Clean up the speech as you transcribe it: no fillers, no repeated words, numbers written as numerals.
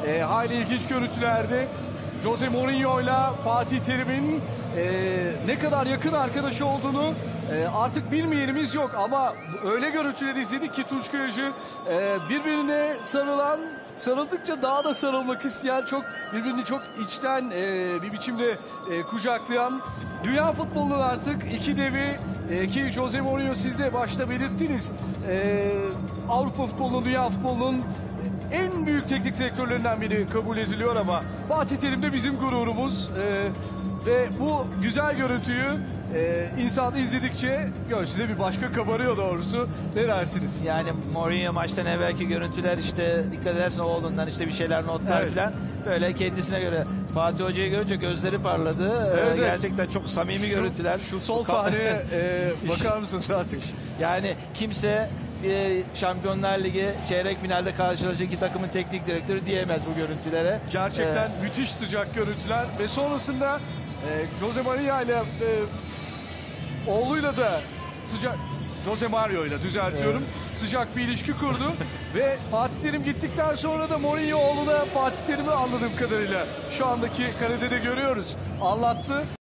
Hayli ilginç görüntülerdi. Jose Mourinho ile Fatih Terim'in ne kadar yakın arkadaş olduğunu artık bilmeyenimiz yok. Ama öyle görüntüleri izledik ki Tunç Kayacı birbirine sarıldıkça daha da sarılmak isteyen, birbirini çok içten bir biçimde kucaklayan, dünya futbolunun artık iki devi ki Jose Mourinho siz de başta belirttiniz. Avrupa futbolunun, dünya futbolunun en büyük teknik direktörlerinden biri kabul ediliyor ama Fatih Terim de bizim gururumuz. Ve bu güzel görüntüyü insan izledikçe göğsü de bir başka kabarıyor doğrusu. Ne dersiniz? Yani Mourinho maçtan evvelki görüntüler, işte dikkat edersin oğlundan işte bir şeyler, notlar Evet. falan, böyle kendisine göre. Fatih Hoca'yı görünce gözleri parladı. Evet. Gerçekten çok samimi görüntüler. Şu son sahneye bakar mısınız artık? Yani kimse Şampiyonlar Ligi çeyrek finalde karşılaşacak iki takımın teknik direktörü diyemez bu görüntülere. Gerçekten müthiş sıcak görüntüler ve sonrasında Jose Maria ile oğluyla da Jose Mario ile düzeltiyorum. Evet. Sıcak bir ilişki kurdu ve Fatih Terim gittikten sonra da Mourinho oğluna Fatih Terim'i anladığım kadarıyla şu andaki karede de görüyoruz. Anlattı.